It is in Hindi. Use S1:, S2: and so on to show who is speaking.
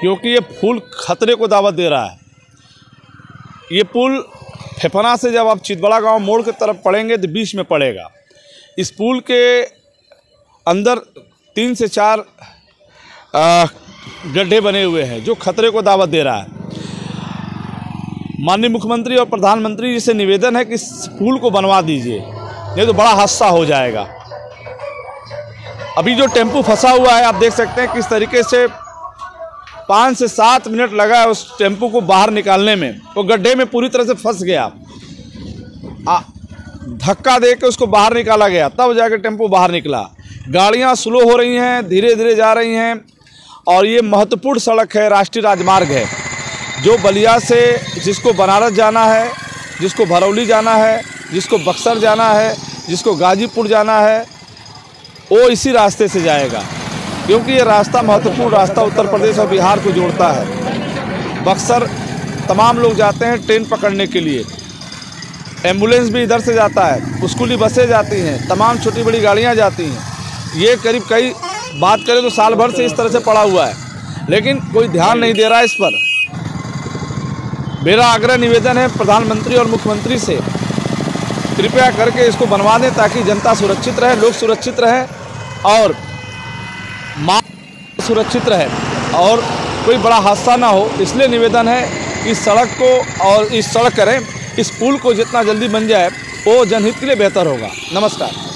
S1: क्योंकि ये पुल खतरे को दावत दे रहा है। ये पुल फेफना से जब आप चितबड़ा गांव मोड़ की तरफ पड़ेंगे तो बीच में पड़ेगा। इस पुल के अंदर 3 से 4 गड्ढे बने हुए हैं जो खतरे को दावत दे रहा है। माननीय मुख्यमंत्री और प्रधानमंत्री जी से निवेदन है कि इस पुल को बनवा दीजिए, नहीं तो बड़ा हादसा हो जाएगा। अभी जो टेम्पू फंसा हुआ है आप देख सकते हैं किस तरीके से 5 से 7 मिनट लगा है उस टेम्पू को बाहर निकालने में। वो गड्ढे में पूरी तरह से फंस गया, धक्का दे के उसको बाहर निकाला गया, तब जाके टेम्पू बाहर निकला। गाड़ियां स्लो हो रही हैं, धीरे धीरे जा रही हैं। और ये महत्वपूर्ण सड़क है, राष्ट्रीय राजमार्ग है, जो बलिया से जिसको बनारस जाना है, जिसको भरौली जाना है, जिसको बक्सर जाना है, जिसको गाजीपुर जाना है, वो इसी रास्ते से जाएगा। क्योंकि ये रास्ता महत्वपूर्ण रास्ता उत्तर प्रदेश और बिहार को जोड़ता है। बक्सर तमाम लोग जाते हैं ट्रेन पकड़ने के लिए, एम्बुलेंस भी इधर से जाता है, स्कूली बसें जाती हैं, तमाम छोटी बड़ी गाड़ियां जाती हैं। ये करीब कई बात करें तो साल भर से इस तरह से पड़ा हुआ है, लेकिन कोई ध्यान नहीं दे रहा है इस पर। मेरा आग्रह निवेदन है प्रधानमंत्री और मुख्यमंत्री से, कृपया करके इसको बनवा दें ताकि जनता सुरक्षित रहे, लोग सुरक्षित रहें और माँ सुरक्षित रहे और कोई बड़ा हादसा ना हो। इसलिए निवेदन है इस सड़क को और इस सड़क करें, इस पुल को जितना जल्दी बन जाए वो जनहित के लिए बेहतर होगा। नमस्कार।